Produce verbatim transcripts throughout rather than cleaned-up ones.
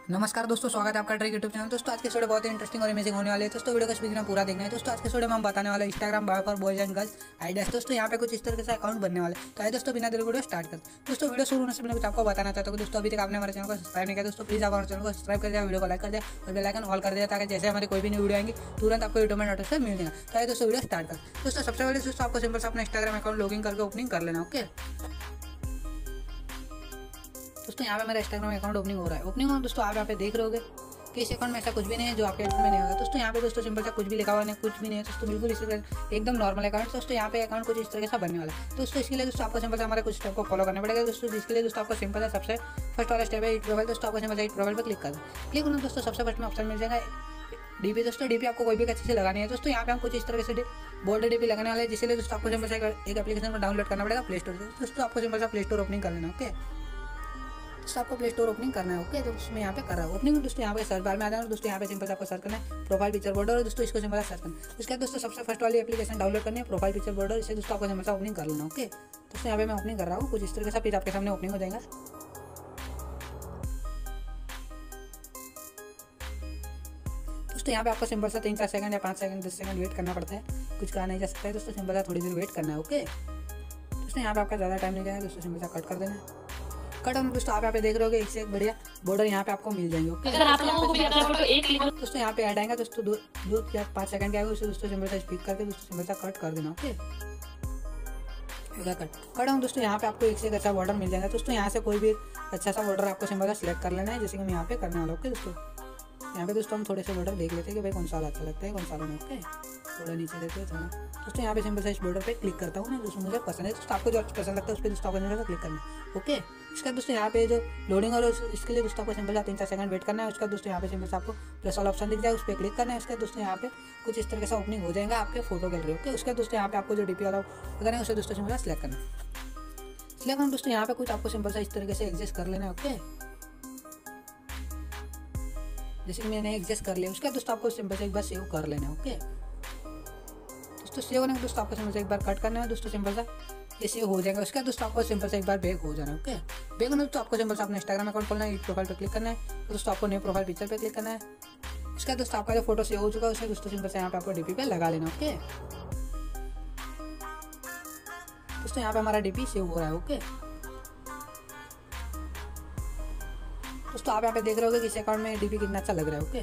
नमस्कार दोस्तों, स्वागत है आपका ट्रेक यूट्यूब चैनल। दोस्तों आज के वीडियो बहुत ही इंटरेस्टिंग और अमेजिंग होने वाले हैं। दोस्तों वीडियो को स्पीड में पूरा देखना है। दोस्तों आज के वीडियो में हम बताने वाले Instagram bio for boys and girls ideas. दोस्तों यहाँ पे कुछ इस तरीके से अकाउंट बनने वाले। तो आइए दोस्तों बिना देर वीडियो स्टार्ट कर। दोस्तों वीडियो शुरू होने से पहले कुछ आपको बताना चाहता हूँ। दोस्तों अभी तक आपने हमारे चैनल को सब्सक्राइब नहीं किया दोस्तों प्लीज आप हमारे चैनल को सब्सक्राइब कर दिया, वीडियो को लाइक कर दिया और बेल आइकन ऑल कर दिया ताकि जैसे हमारी कोई भी न्यू वीडियो आएंगी तुरंत आपको यूट्यूब में नोटिफिकेशन मिल जाएगा। तो आइए दोस्तों वीडियो स्टार्ट कर। दोस्तों सबसे पहले दोस्तों आपको सिंपल से अपना इंस्टाग्राम अकाउंट लॉगिन करके ओपनिंग कर लेना। ओके दोस्तों यहाँ पे मेरा इंस्टाग्राम अकाउंट ओपनिंग हो रहा है। ओपनिंग हो दोस्तों आप यहाँ पे देख रहे होगे कि इस अकाउंट में ऐसा कुछ भी नहीं है जो आपके अकाउंट में नहीं होगा। दोस्तों यहाँ पे दोस्तों सिंपल सा कुछ भी लिखा हुआ नहीं, कुछ भी नहीं है दोस्तों, बिल्कुल इस तरह एकदम नॉर्मल अकाउंट। दोस्तों यहाँ पे अकाउंट कुछ इस तरह से बनने वाला है। दोस्तों इसके लिए दोस्तों आपको सिंपल से हमारे कुछ स्टेप को फॉलो करना पड़ेगा। दोस्तों जिसके लिए दोस्तों आपको सिंपल है सबसे फर्स्ट वाला स्टेप है एड प्रोफाइल। दोस्तों आपको सिंपल से एड प्रोफाइल पर क्लिक कर दो। क्लिक करना दोस्तों सबसे फर्स्ट में ऑप्शन मिल जाएगा डीपी। दोस्तों डीपी आपको कोई भी अच्छे से लगानी है। दोस्तों यहाँ पे हम कुछ इस तरह से बोल्ड डीपी लगाने वाले हैं, जिसके लिए दोस्तों आपको सिंपल से एक एप्लीकेशन को डाउनलोड करना पड़ेगा प्ले स्टोर से। दोस्तों आपको सिंपल सा प्ले स्टोर ओपनिंग कर लेना। ओके दोस्तों आपको प्ले स्टोर ओपनिंग करना है। ओके तो उसमें यहाँ पे कर रहा है ओपनिंग। दोस्तों यहाँ पे सर्च बार में आ जाना और दोस्तों यहाँ पे सिंपल से आपको सर्च करना है प्रोफाइल पिक्चर बॉर्डर और दोस्तों इसको सिंपल सर्च करना है। उसके बाद दोस्तों सबसे फर्स्ट वाली एप्लीकेशन डाउनलोड करनी है प्रोफाइल पिक्चर बॉर्डर। इसे दोस्तों आपको सिंपल से ओपनिंग कर लेना। ओके दोस्तों यहाँ पे मैं ओपनिंग कर रहा हूँ कुछ इस तरीके से, फिर आपके सामने ओपनिंग हो जाएगा। दोस्तों यहाँ पे आपको सिंपल सा तीन चार सेकंड या पाँच सेकंड दस सेकंड वेट करना पड़ता है, कुछ कहा नहीं जा सकता है। दोस्तों सिंपल सा थोड़ी देर वेट करना है। ओके दोस्तों यहाँ पे आपका ज़्यादा टाइम नहीं जाएगा। दोस्तों सिंपल सा कट कर देना है। कट हम दोस्तों आप यहाँ पे देख रहे होगे एक से एक बढ़िया बॉर्डर यहाँ पे आपको मिल जाएंगे। ओके दोस्तों यहाँ पे ऐड आएगा दोस्तों दो दो या पाँच सेकंड के आएगा, उसे दोस्तों सिंपल सा स्पीक करके दोस्तों सिंपल सा कट कर देना। ओके कट कट हम दोस्तों यहाँ पे आपको एक से एक अच्छा बॉर्डर मिल जाएगा। दोस्तों यहाँ से कोई भी अच्छा सा बॉर्डर आपको सिंपल सा सिलेक्ट कर लेना है, जैसे कि हम यहाँ पे करने वाला। ओके दोस्तों यहाँ पे दोस्तों हम थोड़े से बॉर्डर देख लेते हैं कि भाई कौन सा अच्छा लगता है कौन सा नहीं। ओके थोड़ा नीचे देते हैं थोड़ा। दोस्तों यहाँ पे सिंपल सा इस बॉर्डर पे क्लिक करता हूँ ना, दोस्तों मुझे पसंद है। दोस्तों आपको जो पसंद लगता है उस पर दोस्तों आपको क्लिक करना है। ओके इसका दोस्तों यहाँ पे जो लोडिंग और इसके लिए दोस्तों आपको सिंपल सा तीन चार सेकंड वेट करना है। उसका दोस्तों यहाँ पे सिंपल सा आपको प्लस वाला ऑप्शन दिख जाए, उस पर क्लिक करना है। उसका दोस्तों यहाँ पे कुछ इस तरह से ओपनिंग हो जाएगा आपके फोटो गैलरी। ओके उसके दोस्तों यहाँ पे आपको जो डीपी वाला करना है उसे दोस्तों सिंपल सेलेक्ट करना है। सिलेक्ट करना दोस्तों यहाँ पे कुछ आपको सिंपल सा इस तरीके से एडजस्ट कर लेना है। ओके जैसे कि मैंने एडजस्ट कर लिया, उसका दोस्तों आपको सिंपल से एक बार सेव कर लेना है। ओके दोस्तों सेव होने के दोस्तों आपको सिंपल से एक बार कट करना है। दोस्तों सिंपल सा ये सेव हो जाएगा। उसका दोस्तों आपको सिंपल से एक बार बैक हो जाना है। ओके बैक होना दोस्तों आपको सिंपल से अपना इंस्टाग्राम अकाउंट खोलना है, प्रोफाइल पर क्लिक करना है। तो दोस्तों आपको न्यू प्रोफाइल पिक्चर पे क्लिक करना है। उसका दोस्तों आपका जो फोटो सेव हो चुका है उसे दोस्तों सिंपल से यहाँ पे आपको डीपी पे लगा लेना। ओके दोस्तों यहाँ पे हमारा डीपी सेव हो रहा है। ओके दोस्तों आप यहाँ पे देख रहे होगे कि इस अकाउंट में डीपी कितना अच्छा लग रहा है। ओके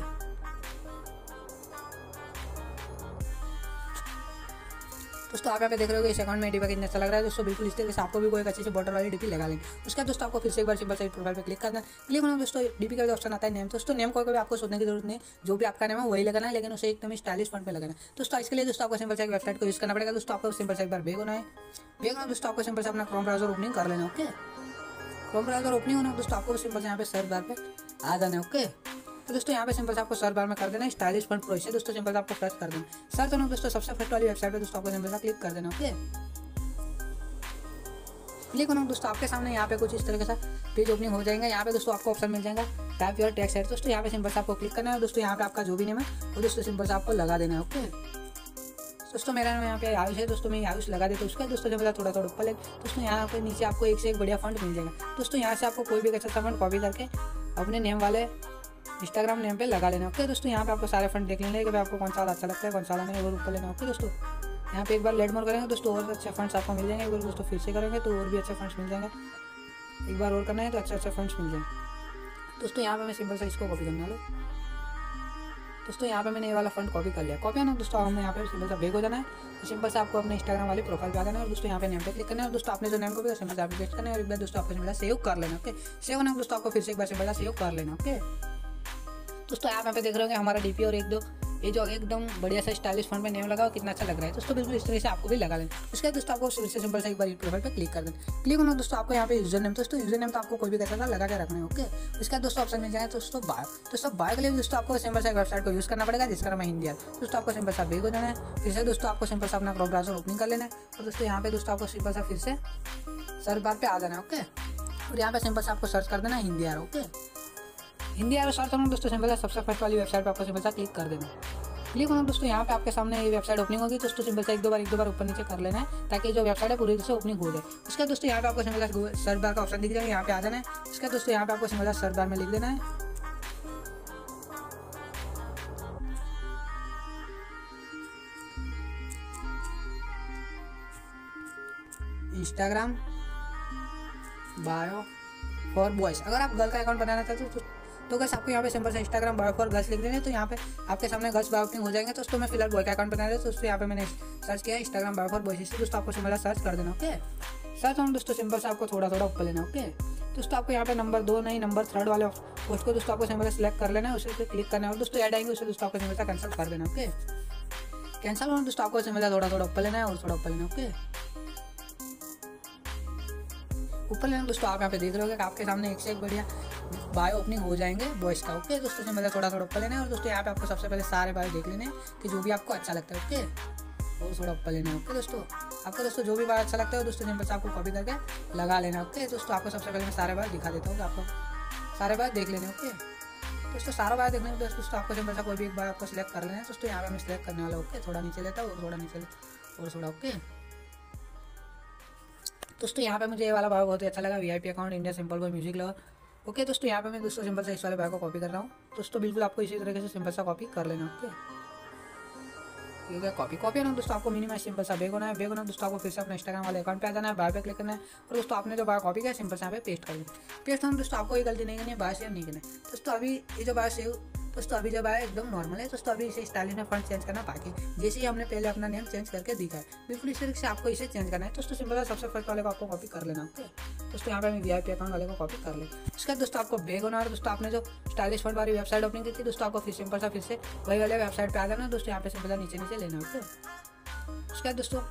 दोस्तों आप यहाँ पे देख रहे होगे इस अकाउंट में डीपी कितना अच्छा लग रहा है। दोस्तों बिल्कुल इस तरीके से आपको भी कोई एक अच्छी सी बॉर्डर वाली डीपी लगा लेंगे। उसका दोस्तों आपको फिर से एक बार सिंपल से प्रोफाइल पे क्लिक करना है। क्लिक होना दोस्तों डीपी का जो ऑप्शन आता है नेम। दोस्तों नेम को भी आपको सोचने की जरूरत नहीं, जो भी आपका नेम है वही लगाना है, लेकिन उसे एकदम स्टाइलिश फॉन्ट पे लगाना है। दोस्तों इसके लिए दोस्तों आपको सिंपल से एक वेबसाइट को यूज करना पड़ेगा। दोस्तों आपको सिंपल से एक बार बैक होना है। बैक होना दोस्तों आपको सिंपल से अपना क्रोम ब्राउजर ओपनिंग कर लेना। ओके क्रोम ब्राउजर ओपनिंग होना दोस्तों आपको सिंपल से यहाँ पे सर्च बार पे आ जाना है। ओके तो दोस्तों यहाँ पे सिंपल से आपको सर्च बार में कर देना स्टाइलिश फॉन्ट प्रो। इसे दोस्तों सिंपल से आपको सर्च कर देना। सर्च होना दोस्तों सबसे फर्स्ट वाली वेबसाइट पे दोस्तों आपको सिंपल से क्लिक कर देना। ओके क्लिक होना दोस्तों आपके सामने यहाँ पे कुछ इस तरीके से पेज ओपनिंग हो जाएगा। यहाँ पे दोस्तों आपको ऑप्शन मिल जाएगा टाइप योर टेक्स्ट है। दोस्तों यहाँ पे सिंपल से आपको क्लिक करना है। दोस्तों यहाँ पे आपका जो भी नेम है वो दोस्तों सिंपल से आपको लगा देना है। ओके दोस्तों मेरा नाम यहाँ पे आयुष है। दोस्तों मैं आयुष लगा देता हूँ। उसका दोस्तों जब थोड़ा थोड़ा ऊपर है दोस्तों यहाँ पे नीचे आपको एक से एक बढ़िया फंड मिल जाएगा। दोस्तों यहाँ से आपको कोई भी अच्छा सा फंड कॉपी करके अपने नेम वाले इंस्टाग्राम नेम पे लगा लेना। ओके दोस्तों यहाँ पे आपको सारे फंड देख लेंगे कि आपको कौन सा अच्छा लगता है कौन सा नहीं, और ऊपर लेना। ओके दोस्तों यहाँ पे एक बार लेट मोर करेंगे दोस्तों और अच्छे फंड्स आपको मिल जाएंगे। एक बार दोस्तों फिर से करेंगे तो और भी अच्छे फंड्स मिल जाएंगे। एक बार और करना है तो अच्छे अच्छे फंड्स मिल जाएंगे। दोस्तों यहाँ पे मैं सिंपल से इसको कॉपी करने वाला हूँ। दोस्तों यहाँ पे मैंने ये वाला फंड कॉपी कर लिया। कॉपी है ना दोस्तों हमें यहाँ पे सिंपल सा बैक हो जाना है। तो सिंपल से आपको अपने इंस्टाग्राम वाली प्रोफाइल पे आ जाना है और दोस्तों यहाँ पे नेम पे क्लिक करना है। और दोस्तों आपने जो नेम को भी सिंपल से आपको पेस्ट करना है और एक बार दोस्तों आपको सिंपल सेव कर लेना। ओके सेव होना दोस्तों आपको फिर से एक बार सिंपल सेव कर लेना। ओके दोस्तों आप यहाँ पे देख रहे होंगे हमारा डीपी और एक दो ये जो एकदम बढ़िया सा स्टाइलिश फॉन्ट में नेम लगा कितना अच्छा लग रहा है। दोस्तों बिल्कुल इस तरह से आपको भी लगा लेना। उसके बाद दोस्तों आपको से सिंपल से एक बार प्रोफाइल पे क्लिक कर देना। क्लिक होना दोस्तों आपको यहाँ पे यूजर नेम। दोस्तों यूजर नेम तो आपको कोई भी कैसा था लगा के रखना है। ओके उसके बाद दोस्तों ऑप्शन मिल जाएगा दोस्तों बायो। दोस्तों बायो के लिए दोस्तों आपको सिंपल से वेबसाइट को यूज करना पड़ेगा जिसका नाम है हिंदी। दोस्तों आपको सिंपल सा बैक हो जाना है। फिर से दोस्तों आपको सिंपल सा अपना क्रोम ब्राउजर ओपनिंग कर लेना है और दोस्तों यहाँ पे दोस्तों आपको सिंपल सा फिर से सर्च बार पे आ जाना है। ओके और यहाँ पे सिंपल से आपको सर्च कर देना है Hindi R. Okay Hindi R search होना दोस्तों सिंपल सबसे फर्स्ट वाली वेबसाइट पे आपको सिंपल सा क्लिक कर देना। क्लिक होना दोस्तों यहाँ पे आपके सामने ये वेबसाइट ओपनिंग होगी। दोस्तों सिंपल से एक दो बार एक दो बार ऊपर नीचे कर लेना है ताकि जो वेबसाइट है पूरी तरह से ओपनिंग हो जाए। उसके दोस्तों यहाँ पे आपको सिंपल सर्च बार का ऑप्शन दिख जाएगा, यहाँ पे आ जाना है। उसके दोस्तों यहाँ पे आपको सिंपल सर्च बार में लिख देना है इंस्टाग्राम बायो फॉर बॉयज़। अगर आप गर्ल का अकाउंट बनाना चाहते हो तो तो गैस आपको यहाँ पे सिंपल से इंस्टाग्राम बायो फॉर गर्ल्स लिख देंगे तो यहाँ पे आपके सामने गर्ल्स बायो ओपनिंग हो जाएंगे। तो दोस्तों मैं फिलहाल बॉय का अकाउंट बना रहा हूँ तो दोस्तों यहाँ पे मैंने सर्च किया इंस्टाग्राम बायो फॉर बॉयज़ से। दोस्तों आपको सिंपल सर्च कर देना। ओके, सर्च हम दोस्तों सिंपल से आपको थोड़ा थोड़ा ऊपर लेना। ओके, दोस्तों आपको यहाँ पे नंबर दो नहीं नंबर थर्ड वाले पोस्ट को दोस्तों आपको सिंपल से सिलेक्ट कर लेना है, उसे क्लिक करना है और दोस्तों ऐड आएंगे उसे दोस्तों आपको सिंपल से कैंसिल कर देना। ओके, कैंसिल होना दोस्तों आपको सिंपल थोड़ा थोड़ा ऊपर लेना है और थोड़ा ऊपर लेना। ओके, ऊपर लेना दोस्तों आप यहाँ पे देख रहे हो कि आपके सामने एक से एक बढ़िया बायो ओपनिंग हो जाएंगे बॉयज़ का। ओके, दोस्तों सिंपल थोड़ा थोड़ा ऊपर लेना है और दोस्तों यहाँ पे आपको सबसे पहले सारे बायो देख लेने हैं कि जो भी आपको अच्छा लगता है। ओके, और थोड़ा ऊपर लेना है। ओके दोस्तों, आपको दोस्तों जो भी बायो अच्छा लगता है दोस्तों सिंपल से आपको कॉपी करके लगा लेना। ओके दोस्तों, आपको सबसे पहले मैं सारे बायो दिखा देता हूँ, आपको सारे बायो देख लेने। ओके दोस्तों, सारा बायो देखने दोस्तों दोस्तों आपको सिंपल सा कोई भी एक बायो आपको सिलेक्ट कर लेना है। दोस्तों यहाँ पे मैं सिलेक्ट करने वाला हूँ। ओके, थोड़ा नीचे लेता हूँ और थोड़ा नीचे और थोड़ा। ओके दोस्तों, यहाँ पे मुझे ये वाला बायो बहुत ही अच्छा लगा, VIP account India simple boy music lover. Okay दोस्तों, यहाँ पे मैं दोस्तों सिंपल से इस वाले बायो को कॉपी कर रहा हूँ। दोस्तों बिल्कुल आपको इसी तरीके से सिंपल सा कॉपी कर लेना। ओके, ठीक है, कॉपी कॉपी है ना दोस्तों, आपको मिनिमम सिंपल सा बेग होना है। बेग होना दोस्तों आपको फिर से अपने इंस्टाग्राम वाले अकाउंट पे आ जाना है, बायो पे क्लिक करना है और दोस्तों आपने जो बायो कॉपी किया सिंपल से यहाँ पे पेस्ट कर देना। पेस्ट होना दोस्तों आपको ये गलती नहीं करनी है, बायो सेव नहीं करना है। दोस्तों अभी ये जो बायो सेव दोस्तों अभी जब आया एकदम नॉर्मल है। दोस्तों अभी इसे स्टाइलिश में फंड चेंज करना बाकी, जैसे ही हमने पहले अपना नेम चेंज करके दिखा है बिल्कुल इस तरीके से आपको इसे चेंज करना है। दोस्तों सिंपल सबसे फर्स्ट वाले को आपको कॉपी कर लेना। ओके दोस्तों, यहाँ पे मैं वीआईपी अकाउंट वाले को कॉपी कर ले। उसके बाद दोस्तों आपको बैग होना है। दोस्तों आपने जो स्टाइलिश फंड वाली वेबसाइट ओपनिंग की थी दोस्तों आपको फिर सिंपल सा फिर से वही वाले वेबसाइट पे आ जाना है। दोस्तों यहाँ पे सिंपल सा नीचे नीचे लेना। ओके, उसके बाद दोस्तों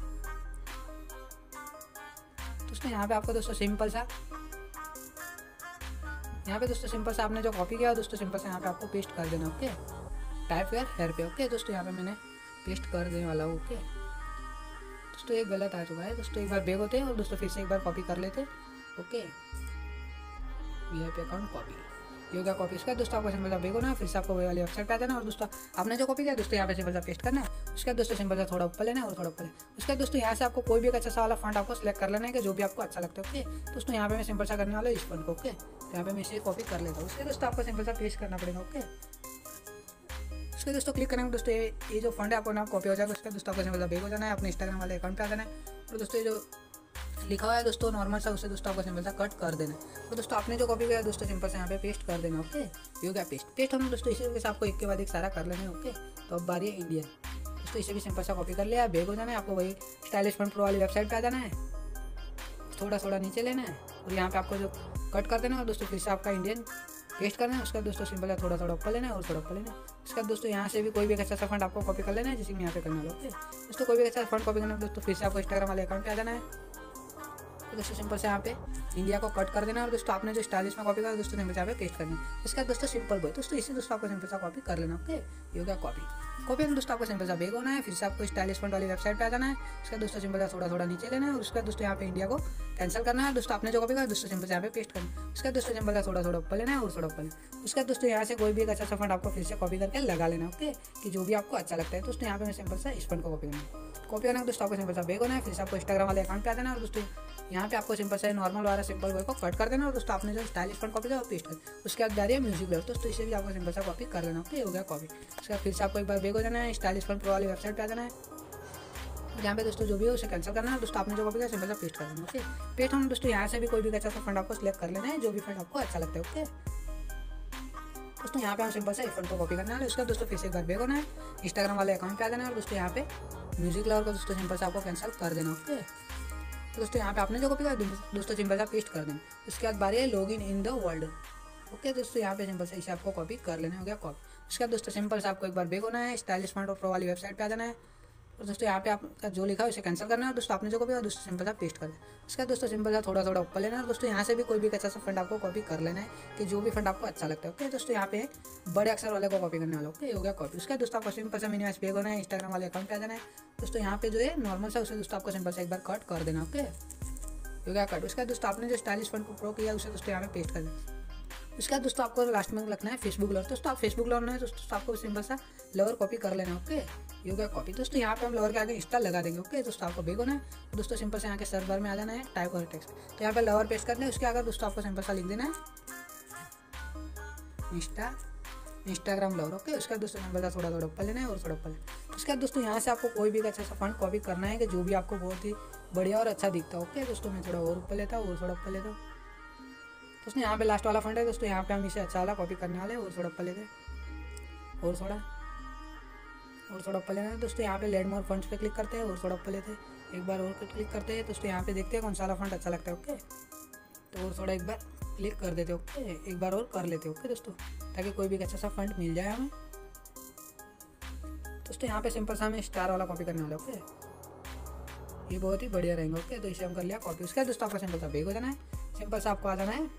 दोस्तों यहाँ पे आपको दोस्तों सिंपल सा यहाँ पे दोस्तों सिंपल सा आपने जो कॉपी किया दोस्तों सिंपल से यहाँ पे आपको पेस्ट कर देना। ओके, टाइप यार हेयर पे। ओके दोस्तों, यहाँ पे मैंने पेस्ट कर देने वाला हूँ। ओके दोस्तों, ये गलत आ चुका है। दोस्तों एक बार बैग होते हैं और दोस्तों फिर से एक बार कॉपी कर लेते। ओके, वीआईपी अकाउंट कॉपी ये हो गया कॉपी। इसका दोस्तों आपको सिंपल सा बैग होना है, फिर से आपको वही वाली वेबसाइट पे आ जाना और दोस्तों आपने जो कॉपी किया दोस्तों यहाँ पे सिंपल सा पेस्ट करना है। उसके बाद दोस्तों सिंपल सा थोड़ा ऊपर लेना है और थोड़ा ऊपर। उसके बाद दोस्तों यहाँ से आपको कोई भी एक अच्छा सा वाला फंड आपको सिलेक्ट कर लेना है कि जो भी आपको अच्छा लगता है। ओके दोस्तों, यहाँ पे मैं सिंपल सा करने वाला हूँ इस फंड को। ओके, यहाँ पे मैं इसे कॉपी कर लेता हूँ। उसके दोस्तों आपको सिंपल सा पेस्ट करना पड़ेगा। ओके, उसके दोस्तों क्लिक करेंगे दोस्तों ये जो फंड है आपको नाम कॉपी हो जाएगा। उसके दोस्तों आपको सिंपल सा बैग हो जाना है, अपने इंस्टाग्राम वाले अकाउंट पे आ जाना है और दोस्तों ये जो लिखा हुआ है दोस्तों नॉर्मल सा उसे दोस्तों आपको सिंपल सा कट कर देना है। तो दोस्तों आपने जो कॉपी किया दोस्तों सिंपल से यहाँ पे पेस्ट कर देना। ओके, ये हो गया पेस्ट। पेस्ट हम दोस्तों इसी तरीके से आपको एक के बाद एक सारा कर लेना है। ओके, तो अब बारी है इंडियन। दोस्तों इसे भी सिंपल सा कॉपी कर लिया, बैग हो जाना है, आपको वही स्टाइलिश फंड प्रो वाली वेबसाइट पे आ जाना है, थोड़ा थोड़ा नीचे लेना है और यहाँ पे आपको जो कट कर देना है दोस्तों फिर से आपका इंडियन पेस्ट करना है। उसका दोस्तों सिंपल है थोड़ा थोड़ा ऊपर लेना है और थोड़ा ऊपर लेना है। उसके बाद दोस्तों यहाँ से भी कोई भी अच्छा सा फंड आपको कॉपी कर लेना है, जैसे मैं यहाँ पे करना वाला। ओके दोस्तों, कोई भी अच्छा फंड कॉपी करना है दोस्तों फिर से आपको इंस्टाग्राम वाले अकाउंट पे आ जाना है। तो दोस्तों सिंपल से यहाँ पे इंडिया को कट कर देना है और दोस्तों आपने जो स्टाइलिश में कॉपी करा दोस्तों सिंपल से यहाँ पे पेस्ट करना है। इसके बाद दोस्तों सिंपल बॉय दोस्तों इसे दोस्तों आपको सिंपल सा कॉपी कर लेना। ओके, ये हो गया कॉपी। कॉपी में दोस्तों आपको सिंपल सा बैग होना है, फिर से आपको स्टाइलिश फंड वाली वेबसाइट पे आ जाना है। उसका दोस्तों सिंपल सा थोड़ा थोड़ा नीचे लेना है और उसका दोस्तों यहाँ पे इंडिया को कैंसिल करना है। दोस्तों आपने जो कॉपी करा दोस्तों सिंपल से यहाँ पे पेस्ट करना है। उसका दोस्तों सिंपल सा थोड़ा थोड़ा ऊपर लेना है और थोड़ा ऊपर लेना। उसका दोस्तों यहाँ से कोई भी एक अच्छा सा फंड आपको फिर से कॉपी करके लगा लेना। ओके, कि जो भी आपको अच्छा लगता है। दोस्तों यहाँ पे मैं सिंपल सा इस फंड को कॉपी करना है। कॉपी करना है दोस्तों आपको सिंपल सा बैग होना है, फिर से आपको इंस्टाग्राम वाले अकाउंट पे आ जाना है और दोस्तों यहाँ पे आपको सिंपल से नॉर्मल वाला सिंपल बॉय को कट कर देना और दोस्तों आपने जो स्टाइलिश फंड कॉपी किया वो पेस्ट कर। उसके बाद जा रही है म्यूजिक लवर। दोस्तों इसे भी आपको सिंपल सा कॉपी कर लेना। ओके, हो गया कॉपी। उसके बाद फिर से आपको एक बार बैग हो जाना है, स्टाइलिश फंड प्रो वाली वेबसाइट पे आ जाना है, यहाँ पे दोस्तों जो भी है उसे कैंसिल करना है। दोस्तों आपने जो कॉपी किया सिंपल सा पेस्ट कर देना। ओके, पेस्ट हम दोस्तों यहाँ से भी कोई भी अच्छा सा फंड आपको सिलेक्ट कर लेना है, जो भी फंड आपको अच्छा लगता है। ओके दोस्तों, यहाँ पे हम सिंपल से फंड को कॉपी करना है। उसका दोस्तों फिर से एक बार बैग होना है, इंस्टाग्राम वाले अकाउंट पे आ जाना है और दोस्तों यहाँ पे म्यूजिक लवर को दोस्तों सिंपल से आपको कैंसिल कर देना। ओके दोस्तों, यहाँ पे आपने जो कॉपी किया दोस्तों सिंपल सा पेस्ट कर देना। उसके बाद बारी है log in in the world. Okay दोस्तों, यहाँ पे सिंपल से इसे आपको कॉपी कर लेना हो गया कॉपी। उसके बाद दोस्तों सिंपल से आपको एक बार बैग होना है, स्टाइलिश फंड प्रो वाली वेबसाइट पे आ जाना है और दोस्तों यहाँ पे आपका जो लिखा है उसे कैंसिल करना है और दोस्तों आपने जो कॉपी किया दोस्तों सिंपल सा पेस्ट कर देना। उसके बाद दोस्तों सिंपल सा थोड़ा थोड़ा ऊपर लेना है और दोस्तों यहाँ से भी कोई भी अच्छा सा फंड आपको कॉपी कर लेना है, कि जो भी फंड आपको अच्छा लगता है। ओके दोस्तों, यहाँ पे बड़े अक्षर वाले को कॉपी करने वाला। ओके, हो गया कॉपी। उसका दोस्तों आपको सिंपल सा मिनिमाइज बैग होना है, इंस्टाग्राम वाले अकाउंट पे आ जाना है। दोस्तों यहाँ पे जो है नॉर्मल सा उसे दोस्तों आपको सिंपल से एक बार कट कर देना। ओके, हो गया कट। उसका दोस्तों आपने जो स्टाइलिश फंड को प्रो किया उसे दोस्तों यहाँ पे पेस्ट कर देना। उसके बाद दोस्तों आपको लास्ट में रखना है फेसबुक लवर। दोस्तों आप फेसबुक लवर है दोस्तों आपको सिंपल सा लवर कॉपी कर लेना। ओके, ये हो गया कॉपी। दोस्तों यहाँ पे हम लवर के आगे इंस्टा लगा देंगे। ओके दोस्तों, आपको बैग होना है दोस्तों सिंपल से यहाँ के सर्च बार में आ जाना है, टाइप और टेक्स्ट, तो यहाँ पे लवर पेस्ट करना है। उसके आगे दोस्तों आपको सिंपल सा लिख देना है इंस्टा इंस्टाग्राम लवर। ओके, उसका दोस्तों सिंपल सा थोड़ा थोड़ा ऊपर लेना है और थोड़ा ऊपर लेना है। उसके बाद दोस्तों यहाँ से आपको कोई भी अच्छा सा फंड कॉपी करना है, कि जो भी आपको बहुत ही बढ़िया और अच्छा दिखता है। ओके दोस्तों, मैं थोड़ा और ऊपर लेता हूँ और थोड़ा ऊपर लेता हूँ। दोस्तों यहाँ पे लास्ट वाला फंड है दोस्तों, यहाँ पे हम इसे अच्छा वाला कॉपी करने वाले और थोड़ा ऊपर लेते हैं और थोड़ा और थोड़ा ऊपर लेना है दोस्तों। यहाँ पे लेड मोर फंड्स पे क्लिक करते हैं और थोड़ा ऊपर लेते हैं, एक बार और क्लिक करते हैं दोस्तों। यहाँ पे देखते हैं कौन सा वाला फंड अच्छा लगता है। ओके तो और थोड़ा एक बार क्लिक कर देते। ओके एक बार और कर लेते। ओके दोस्तों, ताकि कोई भी अच्छा सा फंड मिल जाए हमें। दोस्तों यहाँ पे सिंपल सा हमें स्टार वाला कॉपी करने वाला। ओके ये बहुत ही बढ़िया रहेंगे। ओके तो इसे हम कर लिया कॉपी। उसके बाद दोस्तों आपका सिंपल सा बेग हो जाना है, सिंपल सा आपको आ जाना है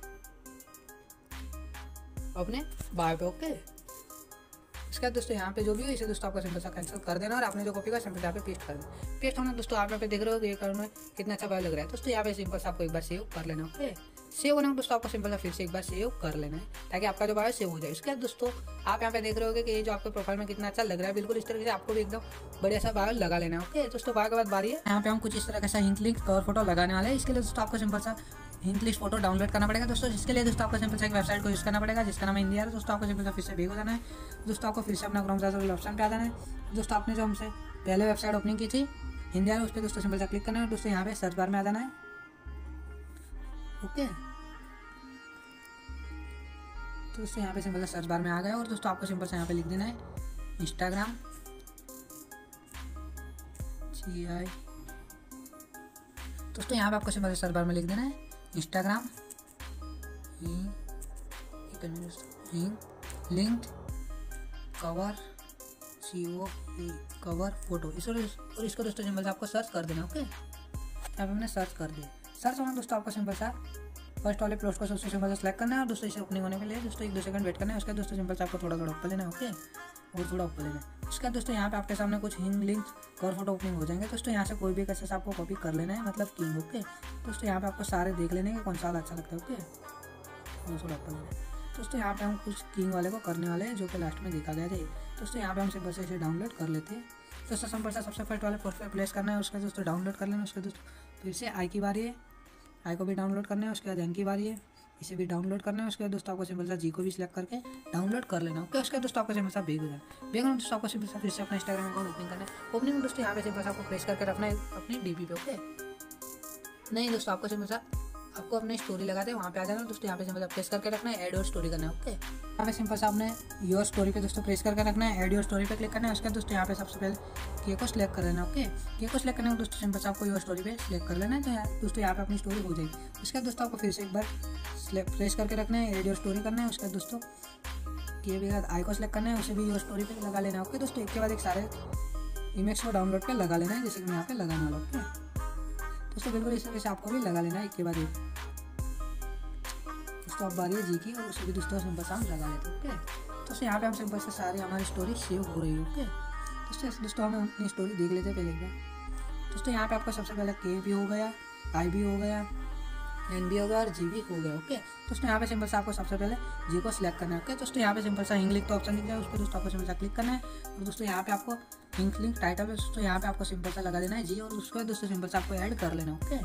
अपने बाय पे। ओके इसके बाद दोस्तों यहाँ पे जो भी हो इसे दोस्तों आपको सिंपल सा कैंसिल कर देना और आपने जो कॉपी का सिंपल यहाँ पे पेस्ट कर देना। पेस्ट होना दोस्तों आप यहाँ पे देख रहे हो कि ये करना कितना अच्छा बाय लग रहा है दोस्तों। यहाँ पे सिंपल सा आपको एक बार सेव कर लेना। ओके सेव होना दोस्तों आपको सिंपल सा फिर से एक बार सेव कर लेना है ताकि आपका जो बायो सेव हो जाए। उसके बाद दोस्तों आप यहाँ पे देख रहे हो कि ये जो आपके प्रोफाइल में कितना अच्छा लग रहा है, बिल्कुल इस तरीके से आपको भी एकदम बढ़िया सा बायो लगा लेना है। ओके दोस्तों बायो के बाद बारी है, यहाँ पे हम कुछ इस तरह का हिंट लिंक कवर फोटो लगाने वाले हैं। इसके लिए दोस्तों आपको सिंपल सा हिंट लिस्ट फोटो डाउनलोड करना पड़ेगा दोस्तों। जिसके लिए दोस्तों आपको सिंपल से एक वेबसाइट को यूज करना पड़ेगा जिसका नाम है इंडिया है दोस्तों। आपको सिंपल से फिर से बेग हो जाना है दोस्तों। आपको फिर से अपना क्रोम ब्राउज़र ऑप्शन पे आ जाना है दोस्तों। आपने जो हमसे पहले वेबसाइट ओपनिंग की थी इंडिया उस पर दोस्तों सिंपल से क्लिक करना है दोस्तों। यहाँ पे सर्च बार में आ जाना है। ओके तो दोस्तों यहाँ पे सिंपल से सर्च बार में आ गया और दोस्तों आपको सिंपल से यहाँ पे लिख देना है इंस्टाग्राम जी आई। दोस्तों यहाँ पे आपको सिंपल से सर्च बार में लिख देना है Instagram linked cover C O cover photo इसको और इसको दोस्तों सिंपल से आपको सर्च कर देना। ओके यहाँ पे हमने सर्च कर दिया। सर्च होना दोस्तों आपको सिंपल सा फर्स्ट वाले पोस्ट को सबसे सिंपल से सेलेक्ट करना है और दोस्तों इसे ओपनिंग होने के लिए दोस्तों एक दो सेकंड वेट करना है। उसके बाद दोस्तों सिंपल से आपको थोड़ा थोड़ा ऊपर लेना है। ओके और थोड़ा ऊपर लेना है। उसके बाद दोस्तों यहाँ पे आपके सामने कुछ हिंग लिंक कवर फोटो ओपनिंग हो जाएंगे दोस्तों। यहाँ से कोई भी एक ऐसा आपको कॉपी कर लेना है, मतलब किंग। ओके दोस्तों यहाँ पे आपको सारे देख लेने के कौन सा अच्छा लगता है। ओके और थोड़ा ऊपर लेना है दोस्तों। यहाँ पे हम कुछ किंग वाले को करने वाले हैं जो कि लास्ट में देखा गया था दोस्तों। यहाँ पे हम सिंपल से इसे डाउनलोड कर लेते हैं दोस्तों। सिंपल से सबसे फर्स्ट वाले पोस्ट पे प्लेस करना है, उसका दोस्तों डाउनलोड कर लेना। उसके दोस्तों फिर से आई की बारी है, आई को भी डाउनलोड करना है। उसके बाद एन की बारी है, इसे भी डाउनलोड करना है। उसके बाद दोस्तों आपको सिंपल सा जी को भी सिलेक्ट करके डाउनलोड कर लेना। ओके उसके बाद दोस्तों आपको सिंपल सा बेग हो जाए। बेग में दोस्तों आपको सिंपल सा फिर से अपना इंस्टाग्राम अकाउंट ओपनिंग करना है। ओपनिंग में दोस्तों यहाँ पे सिंपल सा आपको प्रेस करके रखना है अपनी डीपी पे। ओके नहीं दोस्तों आपको सिंपल सा आपको अपनी स्टोरी लगाते हैं वहाँ पे आ जाना दोस्तों। यहाँ पे सिंपल प्रेस करके रखना है ऐड योर स्टोरी करना है। ओके यहाँ पे सिंपल सा आपने योर स्टोरी पे दोस्तों प्रेस करके रखना है, ऐड योर स्टोरी पे क्लिक करना है। उसके बाद दोस्तों यहाँ पे सबसे पहले के को सिलेक्ट कर लेना। ओके के को सिलेक्ट करने में दोस्तों सिंपल से आपको योर स्टोरी पे सिलेक्ट कर लेना है तो दोस्तों यहाँ पे अपनी स्टोरी हो जाएगी। उसके बाद दोस्तों आपको फिर से एक बार प्रेस करके रखना है, ऐड योर स्टोरी करना है। उसके बाद दोस्तों के भी आई को सिलेक्ट करना है, उसे भी योर स्टोरी पे लगा लेना है। ओके दोस्तों एक के बाद एक सारे इमेज को डाउनलोड पे लगा लेना है जैसे कि मैं यहाँ पे लगाने वाला हूँ। ओके दोस्तों बिल्कुल इस तरीके से आपको भी लगा लेना है एक के बाद एक दोस्तों। अब बारी है जी की और उसे भी दोस्तों सिंपल से हम लगा लेते हैं। ओके दोस्तों यहाँ पे हम सिंपल से सारी हमारी स्टोरी सेव हो रही है। ओके दोस्तों दोस्तों हम अपनी स्टोरी देख लेते हैं पहले एक बार दोस्तों। यहाँ पे आपको सबसे पहले के भी हो गया, आई भी हो गया, एन भी हो गया और जी भी हो गया। ओके दोस्तों यहाँ पे सिंपल से आपको सबसे पहले जी को सिलेक्ट करना है। ओके दोस्तों यहाँ पे सिंपल सा हिंग लिंक का ऑप्शन दिख जाए उस पर दोस्तों आपको सिंपल सा क्लिक करना है और दोस्तों यहाँ पे आपको हिंग लिंक टाइटल है दोस्तों यहाँ पे आपको सिंपल सा लगा देना है जी और उसके बाद दोस्तों सिंपल से आपको ऐड कर लेना। ओके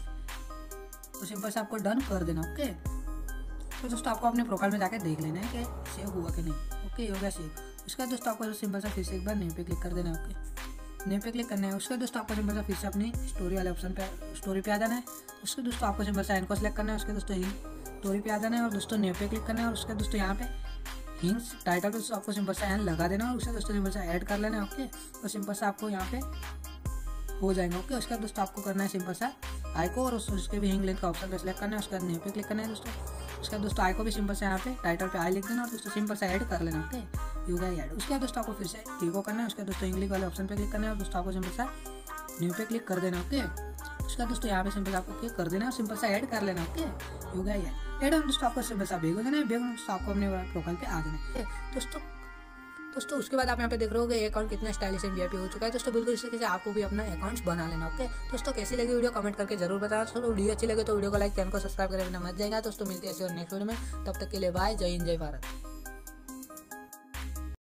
तो सिंपल से आपको डन कर देना। ओके तो दोस्तों आपको अपने प्रोफाइल में जाकर देख लेना है कि सेव हुआ कि नहीं। ओके हो गया सेव। उसके बाद दोस्तों आपको सिंपल सा फिर से एक बार नेम पे क्लिक कर देना है। ओके नेम पे क्लिक करना है। उसके बाद दोस्तों आपको सिंपल सा फिर से अपनी स्टोरी वाले ऑप्शन पे स्टोरी पे आ जाना है। उसके दोस्तों आपको सिंपल सा एन को सिलेक्ट करना है। उसके दोस्तों हिंग स्टोरी पे आ जाना है और दोस्तों नेम पे क्लिक करना है और उसके दोस्तों यहाँ पे हिंग्स टाइटल पे दोस्तों आपको सिंपल सा एन लगा देना और उससे दोस्तों सिंपल सा ऐड कर लेना है। ओके तो सिंपल सा आपको यहाँ पे हो जाएगा। ओके उसके बाद दोस्तों आपको करना है सिंपल सा आई को और उसके भी हिंग लिंक का ऑप्शन पे सिलेक्ट करना है। उसके बाद नेम पे क्लिक करना है दोस्तों। उसके बाद दोस्तों आई को भी सिंपल से यहाँ पे टाइटल पे आई लिख देना और दोस्तों सिंपल से ऐड कर लेना। ओके ये गया ऐड। उसके बाद दोस्तों आपको फिर से के को करना है। उसके बाद दोस्तों इंग्लिश वाले ऑप्शन पे क्लिक करना है और दोस्तों आपको सिंपल सा न्यू पे क्लिक कर देना। ओके उसके बाद दोस्तों यहाँ पे सिंपल आपको क्लिक कर देना और सिंपल सा ऐड कर लेना। ओके ये गया ऐड। ऐड हम दोस्तों आपको सिंपल सा बेग हो जाना है। बेग दोस्तों आपको अपने प्रोफाइल पे आ जाना है दोस्तों। दोस्तों उसके बाद आप यहाँ पे देख रहे हो कि अकाउंट कितना स्टाइलिश एंड वीआईपी हो चुका है दोस्तों। बिल्कुल इस तरीके से आपको भी अपना अकाउंट बना लेना। ओके दोस्तों कैसी लगी वीडियो कमेंट करके जरूर बताना। दोस्तों वीडियो अच्छी लगे तो वीडियो को लाइक, चैनल को सब्सक्राइब करके बिना मत जाएगा दोस्तों। मिलते हैं ऐसे और नेक्स्ट वीडियो में, तब तक के लिए बाय। जय हिंद जय भारत।